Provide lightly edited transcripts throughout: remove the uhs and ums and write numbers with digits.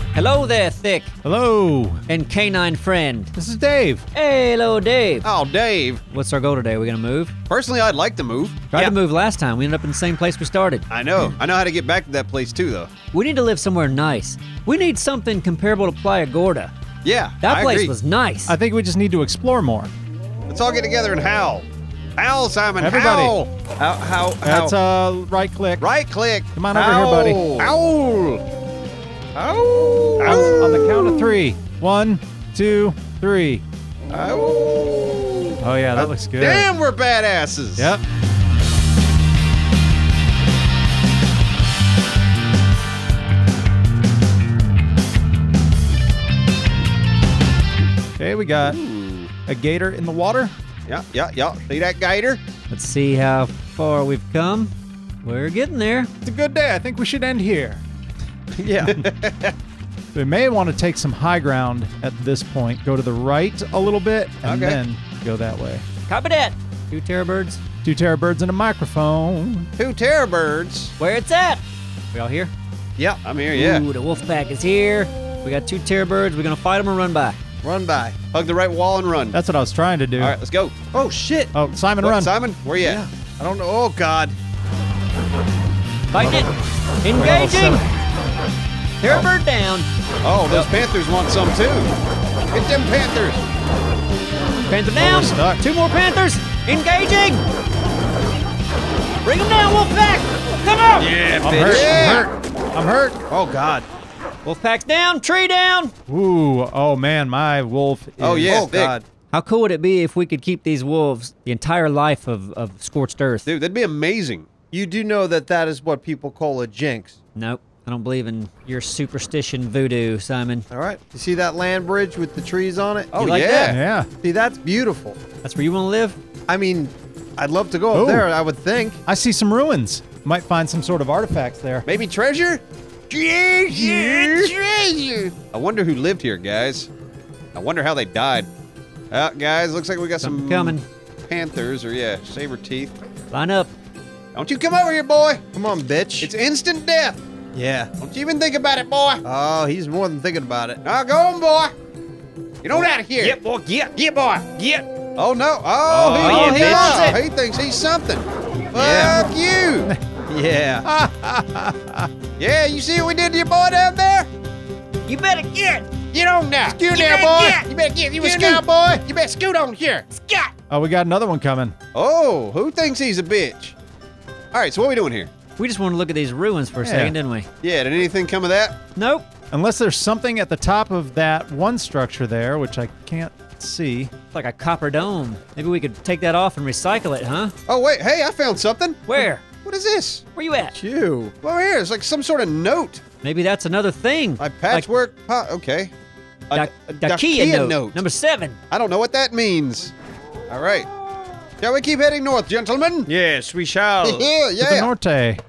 Hello there, Thick. Hello. And canine friend. This is Dave. Hey, hello, Dave. Oh, Dave. What's our goal today? Are we gonna move? Personally, I'd like to move. Tried to move last time. We ended up in the same place we started. I know. I know how to get back to that place too, though. We need to live somewhere nice. We need something comparable to Playa Gorda. Yeah, That I place agree. was nice. I think we just need to explore more. Let's all get together and howl. Howl, Simon. Everybody. Howl. How? That's right click. Right click. Come on over here, buddy. Howl. Howl. On the count of 3. 1, 2, 3. Howl. Oh yeah, that looks good. Damn, we're badasses. Yep. Okay, we got a gator in the water. Yeah. See that gator? Let's see how far we've come. We're getting there. It's a good day. I think we should end here. Yeah. We may want to take some high ground at this point. Go to the right a little bit and Okay. then go that way. Copy that. 2 terror birds. 2 terror birds and a microphone. 2 terror birds. Where it's at? We all here? Yep, I'm here. Yeah. Ooh, the wolf pack is here. We got 2 terror birds. We're gonna fight them or run by. Run by. Hug the right wall and run. That's what I was trying to do. All right, let's go. Oh, shit. Oh, Simon, What, run. Simon, where you at? Yeah. I don't know. Oh, God. Fighting it. Engaging. Terror bird down. Oh, those Panthers want some too. Get them Panthers. Panther down. we're stuck. 2 more panthers. Engaging. Bring them down, wolf pack. Come on. Yeah, I'm hurt. Yeah. I'm hurt. Oh, God. Wolf pack's down. Tree down. Ooh, oh man, my wolf is... Oh, yeah. Oh, thick. God. How cool would it be if we could keep these wolves the entire life of scorched earth? Dude, that'd be amazing. You do know that that is what people call a jinx. Nope. I don't believe in your superstition voodoo, Simon. All right. You see that land bridge with the trees on it? Oh, like yeah. Yeah. See, that's beautiful. That's where you want to live? I mean, I'd love to go Oh. up there, I would think. I see some ruins. Might find some sort of artifacts there. Maybe treasure? Treasure. I wonder who lived here, guys. I wonder how they died. Guys, looks like we got Something some coming. Panthers, or yeah, saber teeth. Line up. Don't you come over here, boy. Come on, bitch. It's instant death. yeah. Don't you even think about it, boy. Oh, he's more than thinking about it. Now go on, boy. Get on out of here. Get, boy. Get, boy. Get. Oh, no. Oh, he wants it. He thinks he's something. Yeah. Fuck you. Yeah. Yeah, you see what we did to your boy down there? You better get. Get on now. Scoot You there, better boy. get. You better get. You a Get scout, boy. You better scoot on here. Scott. Oh, we got another one coming. Oh, who thinks he's a bitch? All right, so what are we doing here? We just want to look at these ruins for a Yeah. second, didn't we? Yeah, did anything come of that? Nope. Unless there's something at the top of that one structure there, which I can't see. It's like a copper dome. Maybe we could take that off and recycle it, huh? Oh, wait. Hey, I found something. Where? What is this? Where you at? You. Over here. It's like some sort of note. Maybe that's another thing. Like patchwork. Okay. Dakia note. Number 7. I don't know what that means. All right. Shall we keep heading north, gentlemen? Yes, we shall. Yeah, To the yeah. norte.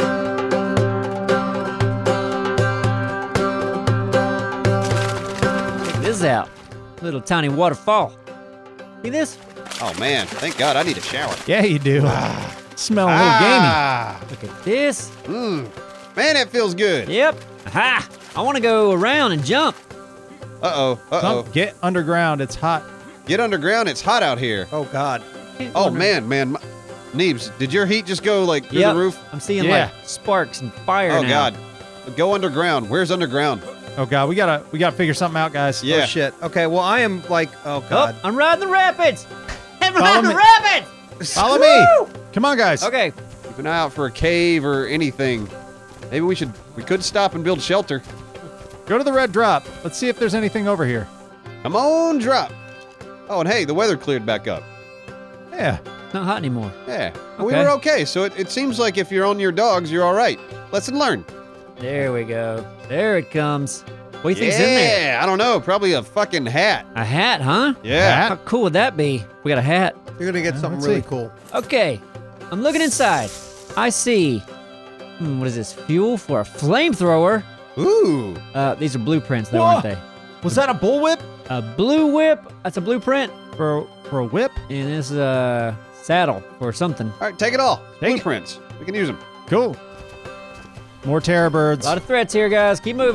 Check this out. Little tiny waterfall. See this? Oh, man. Thank God I need a shower. Yeah, you do. Smelling a little Ah. Look at this. Man, that feels good. Yep. Aha! I want to go around and jump. Uh-oh. gamey. Uh-oh. Get underground. It's hot. Get underground. It's hot out here. Oh, God. Oh, man. Neebs, did your heat just go, like, through Yep. the roof? I'm seeing Yeah. like sparks and fire Oh, now. God. Go underground. Where's underground? Oh god, we gotta figure something out, guys. Yeah. Oh, shit. Okay, well, I am like, oh, Oh, God. I'm riding the rapids. I'm Follow riding the me. rapids. Follow me. Come on, guys. Okay. Keep an eye out for a cave or anything. Maybe we could stop and build shelter. Go to the red drop. Let's see if there's anything over here. Come on, drop. Oh, and hey, the weather cleared back up. Yeah. Not hot anymore. Yeah. We Okay. were okay, so it seems like if you're on your dogs, you're all right. Lesson learned. There we go. There it comes. What do you think's in there? Yeah, I don't know. Probably a fucking hat. A hat, huh? Yeah. How cool would that be? We got a hat. You're going to get something let's really see. cool. Okay. I'm looking inside. I see. What is this? Fuel for a flamethrower? Ooh. These are blueprints, though, Whoa. aren't they? Was that a bullwhip A blue whip. That's a blueprint. for a whip? And this is a saddle or something. All right, take it all. Take it. Blueprints. We can use them. Cool. More terror birds. A lot of threats here, guys. Keep moving.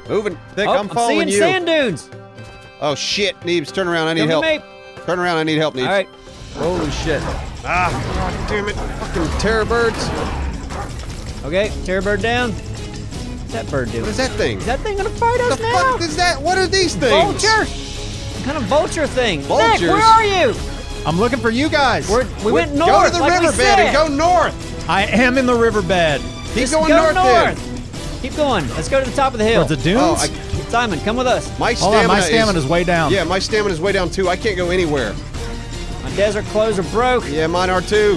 Moving. Thick, Oh, I'm following seeing you. sand dunes. Oh shit, Neebs, turn around. I need Come help. with me. Turn around. I need help, Neebs. All right. Holy shit. Ah, God damn it. Fucking terror birds. Okay, terror bird down. What's that bird doing? What is that thing? Is that thing gonna fight What us the now? fuck is that? What are these things? Vulture? What kind of vulture thing? Nick, Vultures? where are you? I'm looking for you guys. We went north. Go to the like we riverbed and said. go north. I am in the riverbed. Keep Just going go north, then. Keep going. Let's go to the top of the hill. Towards the dunes? Oh, Simon, come with us. my Hold stamina on, my stamina's way down. Yeah, my stamina's way down too. I can't go anywhere. My desert clothes are broke. Yeah, mine are too.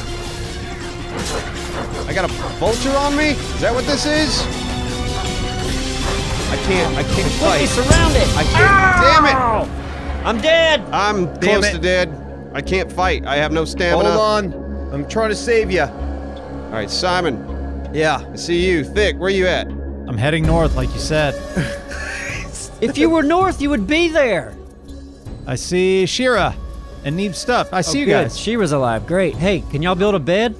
I got a vulture on me? Is that what this is? I can't Completely fight. surrounded. I can't, damn it. Ow! I'm dead. I'm Damn close it. to dead. I can't fight. I have no stamina. Hold on. I'm trying to save you. All right, Simon, Yeah. I see you. Thick, where you at? I'm heading north, like you said. If you were north, you would be there. I see Shira and Neeb's stuff. I see you Good. guys. She was alive. Great. Hey, can y'all build a bed?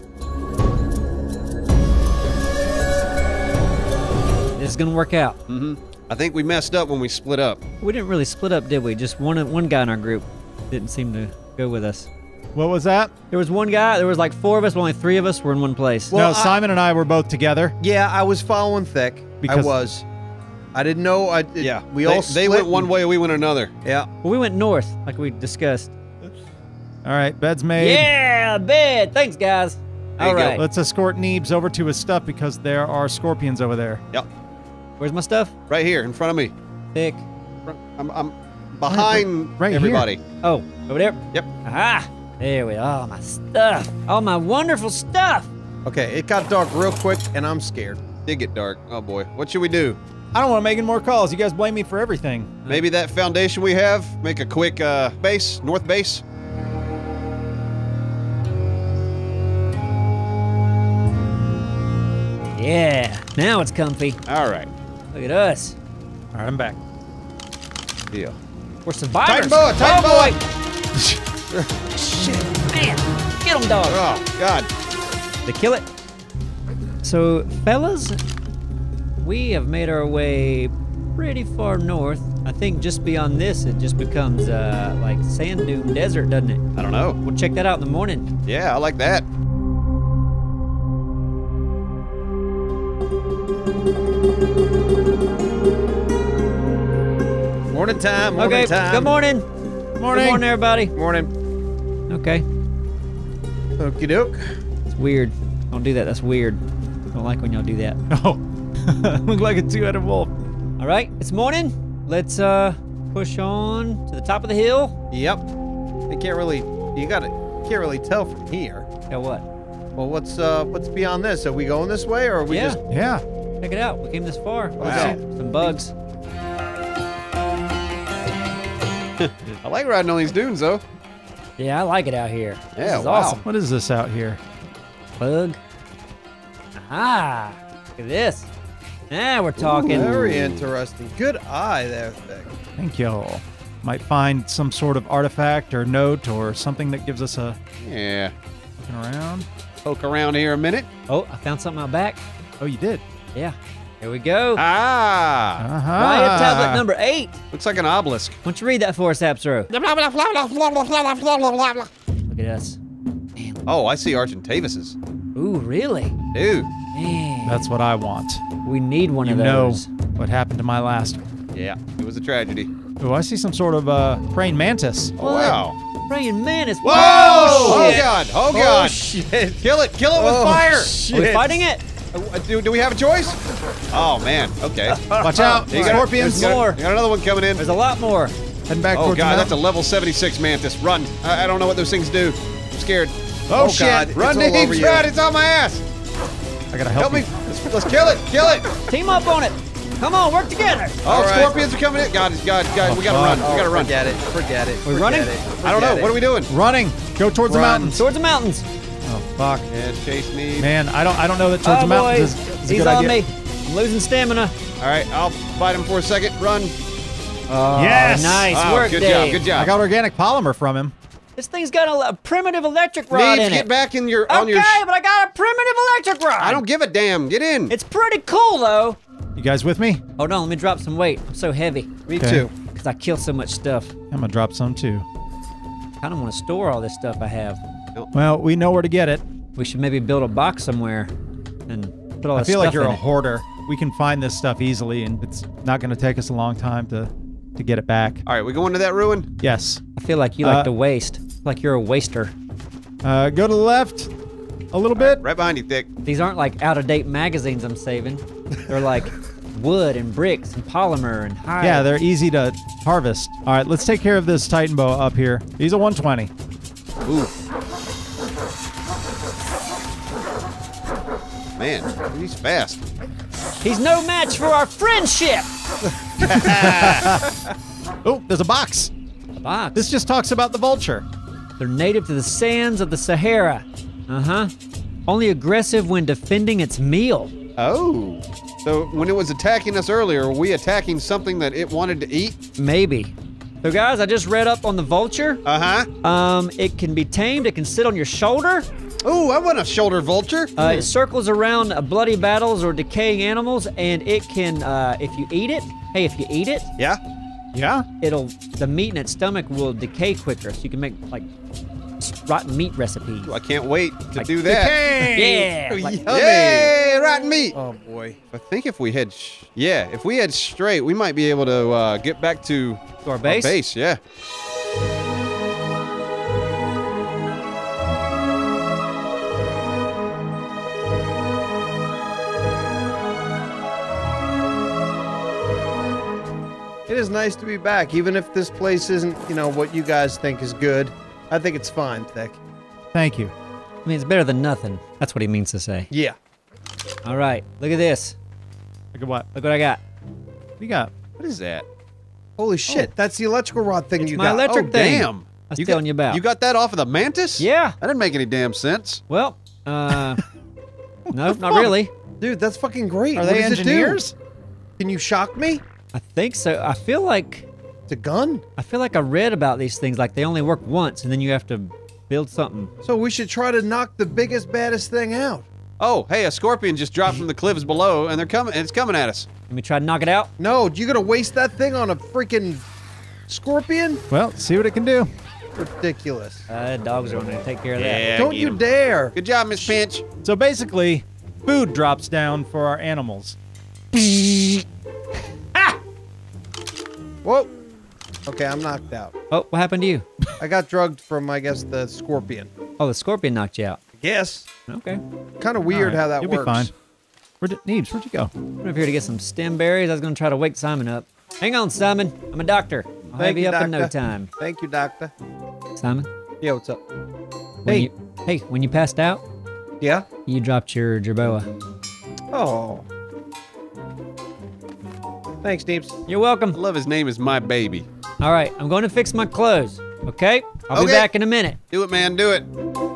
This is gonna work out. I think we messed up when we split up. We didn't really split up, did we? Just one guy in our group didn't seem to go with us. What was that? There was one guy. There was like 4 of us, but only 3 of us were in one place. Well, no, Simon and I were both together. Yeah, I was following Thick. Because- I was. I didn't know. We all they split went one and- way, we went another. Yeah. Well, we went north, like we discussed. All right, bed's made. Yeah, bed. Thanks, guys. There you All go. right. Let's escort Neebs over to his stuff because there are scorpions over there. Yep, Where's my stuff? right here in front of me. Thick. I'm behind right here. everybody. Oh, over there. Yep. Aha. There we are. All my stuff. All my wonderful stuff. Okay, it got dark real quick, and I'm scared. Did get dark. Oh boy, what should we do? I don't want to make any more calls. You guys blame me for everything. Maybe that foundation we have, make a quick base, north base. Yeah. Now it's comfy. All right, Look at us. All right, I'm back. deal. We're survivors. Tighten boa, tighten oh, boa. boy. Shit. Man. Get them, dog. Oh God. They kill it. So, fellas, we have made our way pretty far north. I think just beyond this, it just becomes like sand dune desert, doesn't it? I don't know. We'll check that out in the morning. Yeah, I like that. Morning time. Morning Okay. time. Good morning. Morning. Good morning, everybody. Morning. Okay. Okie doke. It's weird. Don't do that. That's weird. Don't like when y'all do that. Oh, look like a two-headed wolf. All right. It's morning. Let's push on to the top of the hill. Yep. You can't really. Can't really tell from here. Yeah, what? Well, what's beyond this? Are we going this way, or are we Yeah. just? Yeah. Check it out. We came this far. Wow. Some bugs. I like riding on these dunes though. Yeah, I like it out here. Yeah, This is wow. awesome. What is this out here? Bug. Aha! Look at this. Now we're talking. Very interesting. Good eye there, Thick. Thank y'all. Might find some sort of artifact or note or something that gives us a Yeah. looking around. Poke around here a minute. Oh, I found something out back. Oh, you did. Yeah. Here we go. Ah, Uh-huh. Riot tablet number 8. looks like an obelisk. Why don't you read that for us, Apsro? Look at us. Oh, I see Argentavis's. Ooh, really? Dude. Man. That's what I want. We need one You of know those. what happened to my last. Yeah, it was a tragedy. Oh, I see some sort of praying mantis. Oh, wow. Praying mantis. Whoa! Oh, Oh, shit. God! Oh, God! shit. Kill it! Kill it with Oh, fire! Are we fighting it? Do we have a choice? Oh, man. Okay. Watch out, You got- scorpions. there's more. You got another one coming in. There's a lot more. Heading back Oh, towards God, the that's a mountain. level 76 mantis. Run. I don't know what those things do. I'm scared. Oh, God. shit. Run, It's all over Dave! you. Run! It's on my ass! I gotta Help help me! you. Let's kill it! Kill it! Team up on it. Come on, work together. Oh, All right. scorpions are coming in! God, we gotta run. We gotta run. Forget it. Forget it. We forget running? It. I don't know. Forget What are we doing? Running. Go towards the Run. mountains. Towards the mountains. Oh, fuck. Yeah, chase me. Man, I don't know that towards Oh, the mountains boys. is a He's good on idea. me. I'm losing stamina. All right, I'll fight him for a second. Run. Yes. Nice Wow, work, good Dave. job. Good I job. got organic polymer from him. This thing's got a primitive electric rod Neebs, in get it. back in your Okay, on your. but I got a primitive electric rod. I don't give a damn. Get in. It's pretty cool though. You guys with me? Hold on, let me drop some weight. I'm so heavy Me Okay. too. because I kill so much stuff. I'm gonna drop some too. Kind of want to store all this stuff I have. Well, we know where to get it. We should maybe build a box somewhere and put all I this feel stuff like you're in a it. hoarder. We can find this stuff easily, and it's not gonna take us a long time to get it back. All right, we going to that ruin? Yes. I feel like you like to waste. Like you're a waster. Go to the left a little bit. Right behind you, Thick. These aren't like out-of-date magazines I'm saving. They're like wood and bricks and polymer and hide. Yeah, they're easy to harvest. All right, let's take care of this Titan boa up here. He's a 120. Ooh. Man, he's fast. He's no match for our friendship. Oh, there's a box. Box. This just talks about the vulture. They're native to the sands of the Sahara. Uh-huh. Only aggressive when defending its meal. Oh. So when it was attacking us earlier, were we attacking something that it wanted to eat? Maybe. So guys, I just read up on the vulture. Uh-huh. It can be tamed. It can sit on your shoulder. Ooh, I want a shoulder vulture. It circles around bloody battles or decaying animals, and it can, if you eat it, Yeah? Yeah? the meat in its stomach will decay quicker, so you can make like rotten meat recipes. I can't wait to Like do that. Yeah. like- Yay, rotten meat. Oh boy. I think if we head, if we head straight, we might be able to get back to our base? base, yeah. It is nice to be back, even if this place isn't, what you guys think is good. I think it's fine, Thick. Thank you. I mean, it's better than nothing. That's what he means to say. Yeah. All right, look at this. Look at what? Look what I got. What do you got? What is that? Holy shit, that's the electrical rod thing you my got. electric Oh, thing. damn. I was telling you about. You got that off of the Mantis? Yeah. That didn't make any damn sense. Well, no, not really. Dude, that's fucking great. Are What they does it do? engineers? Can you shock me? I think so. I feel like It's a gun? I read about these things. Like they only work once, and then you have to build something. So we should try to knock the biggest, baddest thing out. Oh, hey, a scorpion just dropped from the cliffs below, and it's coming at us. Let me try to knock it out. No, you gonna waste that thing on a freaking scorpion? Well, see what it can do. Ridiculous. Dogs are going to take care of Yeah. Don't get you 'em. dare. Good job, Miss Pinch. So basically, food drops down for our animals. Whoa. Okay, I'm knocked out. that. Oh, what happened to you? I got drugged from, I guess, the scorpion. Oh, the scorpion knocked you out. Yes. Okay. Kind of weird All right, how that you'll works. be fine. Neebs, where'd you go? I'm up here to get some stem berries. I was going to try to wake Simon up. Hang on, Simon. I'm a doctor. I'll have you up in no doctor. time. Thank you, doctor. Simon, Yeah, what's up? when when you passed out, Yeah? you dropped your jerboa. Oh. Thanks, Deeps. You're welcome. I love his name is My Baby. All right, I'm going to fix my clothes. Okay? I'll be Okay. back in a minute. Do it, man, do it.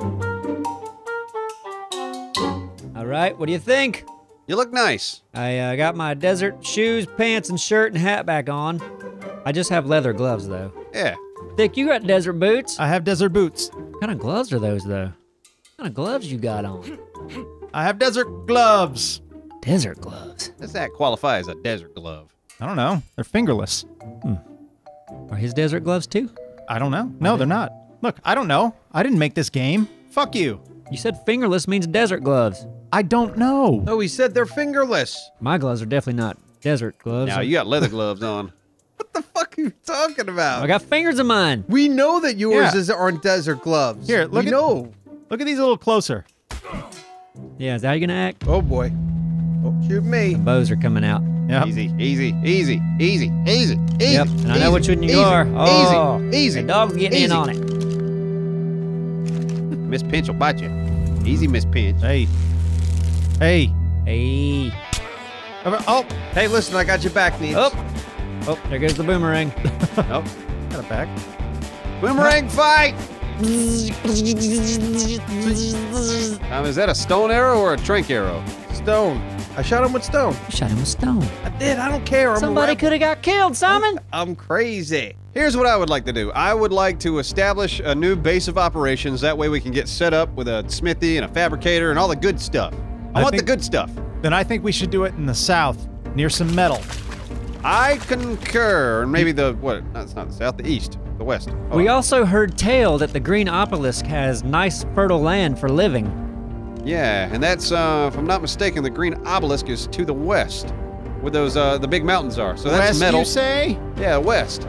All right, what do you think? You look nice. I got my desert shoes, pants, and shirt and hat back on. I just have leather gloves, though. Yeah. Dick, you got desert boots? I have desert boots. What kind of gloves are those, though? What kind of gloves you got on? I have desert gloves. Desert gloves. Does that qualify as a desert glove? I don't know. They're fingerless. Are his desert gloves, too? I don't know. No, they're not. Look, I don't know. I didn't make this game. Fuck you. You said fingerless means desert gloves. I don't know. No, he said they're fingerless. My gloves are definitely not desert gloves. Now, you got leather gloves on. What the fuck are you talking about? I got fingers in mine. We know that yours Yeah. aren't desert gloves. Here, look we at- know. Look at these a little closer. Yeah, is that how you gonna act? Oh boy. Don't shoot me. Bows are coming out. Yep. Easy, easy, easy, easy, easy, easy. Yep, and I know easy, which one you easy, are. Oh, Easy, easy. the dog's getting in easy. on it. Miss Pinch will bite you. Easy, Miss Pinch. Hey. Hey. Hey. Oh, Hey, listen, I got your back, Needs. Oh. Oh, there goes the boomerang. Nope. got it back. Boomerang fight! Is that a stone arrow or a trank arrow? Stone. I shot him with stone. You shot him with stone. I did. I don't care. I'm Somebody a rebel. could have got killed, Simon. I'm crazy. Here's what I would like to do. I would like to establish a new base of operations. That way we can get set up with a smithy and a fabricator and all the good stuff. I want the think- good stuff. Then I think we should do it in the south. near some metal. I concur. And maybe the, what? No, it's not the south, the east, the west. Oh, We also heard tale that the Green Obelisk has nice fertile land for living. yeah, and that's, if I'm not mistaken, the Green Obelisk is to the west, where those, the big mountains are. So that's West, metal. you say? Yeah, west.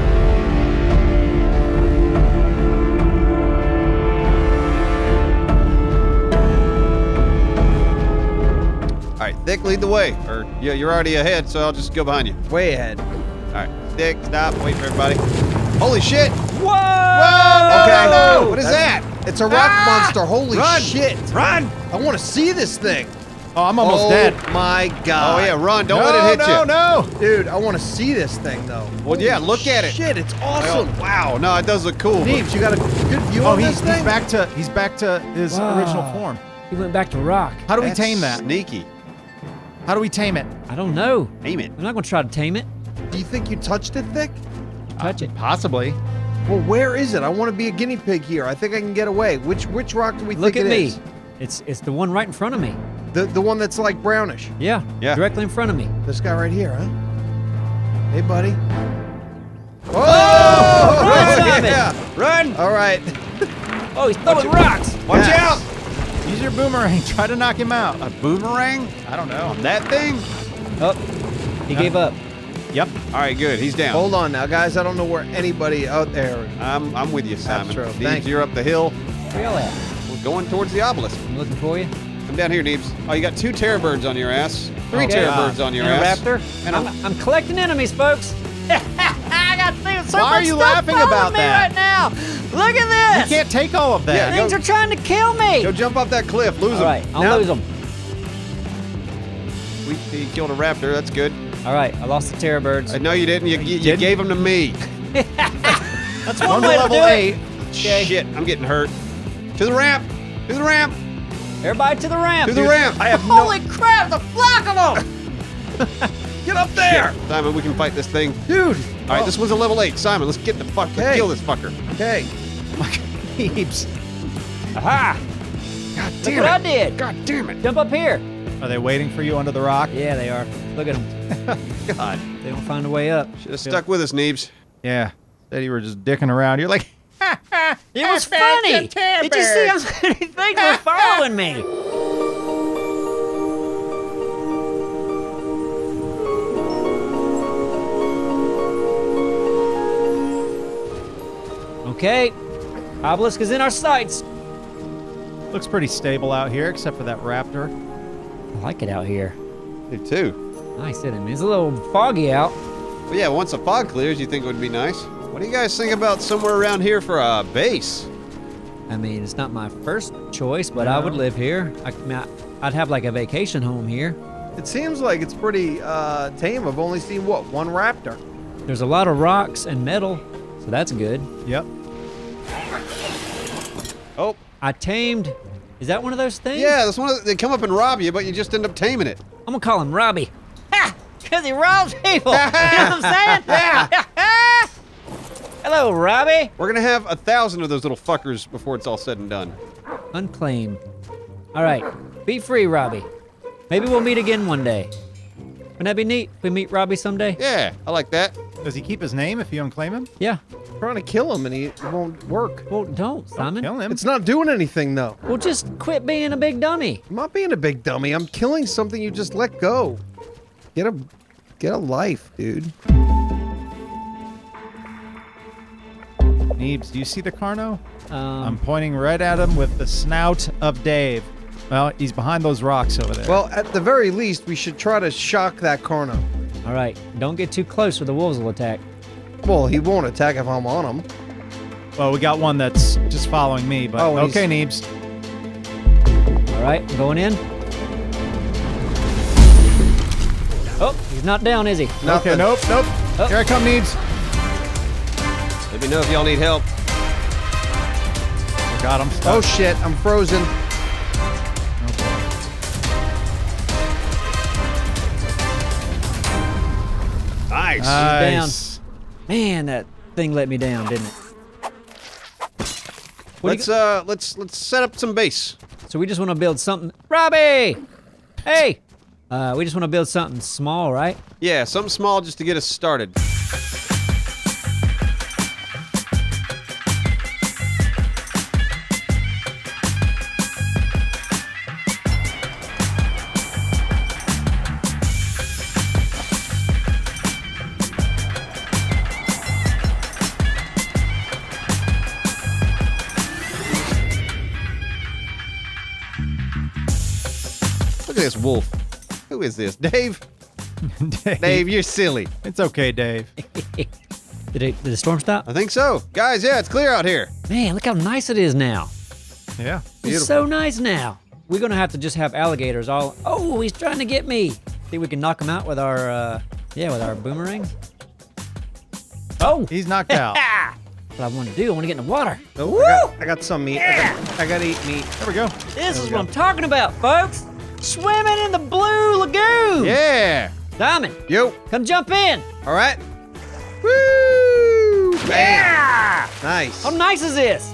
All right, Thick, lead the way. Or yeah, you're already ahead, so I'll just go behind you. Way ahead. All right, Thick, stop. Wait for everybody. Holy shit! Whoa! Okay. What is that? It's a rock monster. Holy Run! shit. Run! I want to see this thing. Oh, I'm almost dead. My God. Oh yeah, run! Don't no, let it hit no, you. no. Dude, I want to see this thing, though. Well, yeah, look at it. Shit, it's Oh, awesome. wow, no, it does look cool. Neebs, you got a good view Oh, on he's this thing? back to his Wow. original form. He went back to rock. How do we That's tame that? Sneaky. How do we tame it? I don't know. Aim it. I'm not gonna try to tame it. Do you think you touched it, Thick? Touch it. Possibly. Well, where is it? I want to be a guinea pig here. I think I can get away. Which rock do we Look think at it me. is? It's the one right in front of me. The one that's like brownish. Yeah. Yeah. Directly in front of me. This guy right here, huh? Hey, buddy. Oh! Run, Simon! Yeah, run! All right. Oh, he's throwing rocks. Watch Yes. out! Use your boomerang. Try to knock him out. A boomerang? I don't know. That thing? Oh, he gave up. Yep. All right, good. He's down. Hold on now, guys. I don't know where anybody out there. I'm with you, Simon. true. Neebs, Thank you. you're up the hill. Where y'all at? We're going towards the obelisk. I'm looking for you. I'm down here, Neebs. Oh, you got 2 terror birds on your ass. 3 Okay. terror birds on your And a ass. raptor. And a- I'm collecting enemies, folks. I got so Why are much you stuff laughing following about me that? right now. Look at You this. can't take all of that. Yeah, Things go- are trying to kill me. Go jump off that cliff. Lose All him. right, I'll Now- lose them. He killed a raptor. That's good. All right, I lost the terror birds. I know you didn't. You didn't? gave them to me. That's One one to way to level do 8. it. Okay. Shit, I'm getting hurt. To the ramp. To the ramp. Everybody to the ramp. To the dude. ramp. I have Holy crap, the flock of them. Get up there. Simon, we can fight this thing. Dude. All right, this one's a level 8. Simon, let's get the fuck. Let's Okay. kill this fucker. Okay. Heaps. Aha. God Look damn what I it. did. God damn it. Jump up here. Are they waiting for you under the rock? Yeah, they are. Look at them. God. They don't find a way up. Should have stuck with us, Neebs. Yeah. Said you were just dicking around. You're like, It was funny. Did you see how many things were following me? Okay. Obelisk is in our sights. looks pretty stable out here, except for that raptor. I like it out here. Me too. Nice, isn't it? It's a little foggy out. But yeah, once the fog clears, you think it would be nice. What do you guys think about somewhere around here for a base? I mean, it's not my first choice, but I would live here. I'd have like a vacation home here. It seems like it's pretty tame. I've only seen, what, one raptor? There's a lot of rocks and metal, so that's good. Yep. Oh, I tamed. Is that one of those things? yeah, that's one of they come up and rob you, but you just end up taming it. I'm gonna call him Robbie. Ha! Because he robs people. You know what I'm saying? Yeah. Hello, Robbie. We're gonna have 1,000 of those little fuckers before it's all said and done. Unclaimed. All right. Be free, Robbie. Maybe we'll meet again one day. Wouldn't that be neat if we meet Robbie someday? Yeah, I like that. Does he keep his name if you unclaim him? Yeah. Trying to kill him and it won't work. Well, don't, Simon. Kill him. It's not doing anything, though. Well, just quit being a big dummy. I'm not being a big dummy. I'm killing something you just let go. Get a life, dude. Neebs, do you see the Carno? I'm Um, pointing right at him with the snout of Dave. Well, he's behind those rocks over there. Well, at the very least, we should try to shock that Carno. all right. Don't get too close or the wolves will attack. Well, he won't attack if I'm on him. Well, we got one that's just following me, but Oh, and okay, Neebs. All right. I'm going in. Oh, he's not down, is he? Okay, Nothing. nope. Oh. Here I come, Neebs. Let me know if y'all need help. Got him. Oh shit, I'm frozen. Nice. Nice. Man, that thing let me down, didn't it? What do you let's set up some base. So we just want to build something. Robbie! Hey! We just want to build something small, right? Yeah, something small just to get us started. Look at this wolf. Who is this? Dave? Dave, you're silly. It's okay, Dave. Did the storm stop? I think so. Guys, yeah, it's clear out here. Man, look how nice it is now. Yeah. It's so nice now. We're gonna have to just have alligators all. Oh, he's trying to get me. See, we can knock him out with our, with our boomerangs. Oh, He's knocked out. That's what I want to do. I want to get in the water. Oh, I got some meat. I got to eat meat. There we go. This is what I'm talking about, folks. Swimming in the blue lagoon. Yeah. Diamond, Yo. come jump in. All right. Woo! Bam. Yeah. Nice. How nice is this?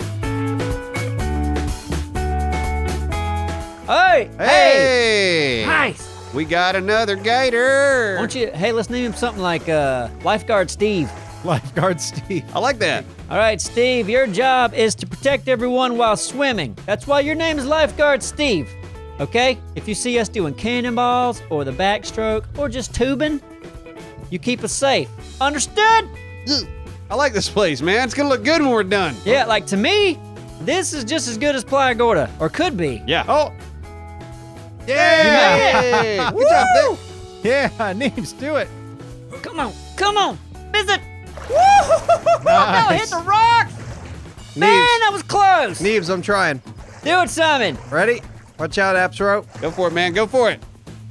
Hey, Hey. nice. We got another gator. Why don't you? Hey, let's name him something like Lifeguard Steve. Lifeguard Steve. I like that. All right, Steve, your job is to protect everyone while swimming. That's why your name is Lifeguard Steve. Okay? If you see us doing cannonballs or the backstroke or just tubing, you keep us safe. Understood? I like this place, man. It's gonna look good when we're done. Yeah, like to me, this is just as good as Playa Gorda, or could be. Yeah. Oh, Yeah. Hey, good job, Woo! Vic. yeah, Neebs, do it. Come on, visit. Woo! Now hit Nice. the rocks. Man, that was close. Neebs, I'm trying. Do it, Simon. Ready? Watch out, Apsro. Go for it, man. Go for it.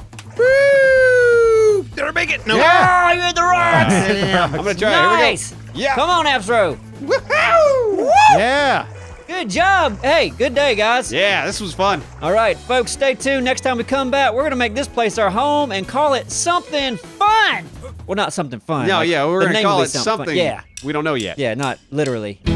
Woo! Did I make it? No. Oh, you hit the rocks. I'm gonna try. Nice. Here we go. Yeah. Come on, Apsro. Woohoo! Yeah. Good job. Hey, good day, guys. Yeah, this was fun. All right, folks, stay tuned. Next time we come back, we're going to make this place our home and call it something fun. Well, not something fun. No, like, yeah, we're the gonna name call will be it fun. something. Yeah. We don't know yet. Yeah, not literally.